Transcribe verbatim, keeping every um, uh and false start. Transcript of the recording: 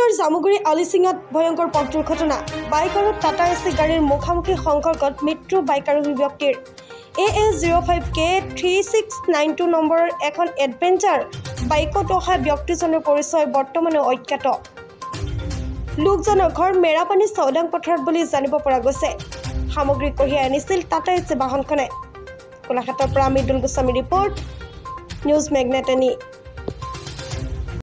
গোলাঘাটৰ জামুগুৰি আলিচিঙাত ভয়ংকৰ পথ দুৰ্ঘটনা বাইক আৰু টাটা এচি গাড়ীৰ মুখামুখি সংঘৰ্ষত মৃত্যু বাইক আৰোহী ব্যক্তিৰ A S zero' five K three six nine two নম্বৰৰ এখন এডভেঞ্চাৰ বাইকত অহা ব্যক্তিজনৰ পৰিচয় বৰ্তমানে অজ্ঞাত লোকজনৰ ঘৰ মেৰাপানী চৌদাং পথাৰত বুলি জানিব পৰা গৈছে সামগ্ৰী কঢ়িয়াই আনিছিল টাটা এচি বাহনখনে গোলাঘাটৰ পৰা Mridul Goswami report news magnet any